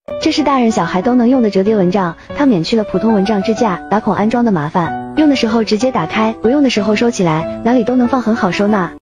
这是大人小孩都能用的折叠蚊帐，它免去了普通蚊帐支架、打孔安装的麻烦，用的时候直接打开，不用的时候收起来，哪里都能放，很好收纳。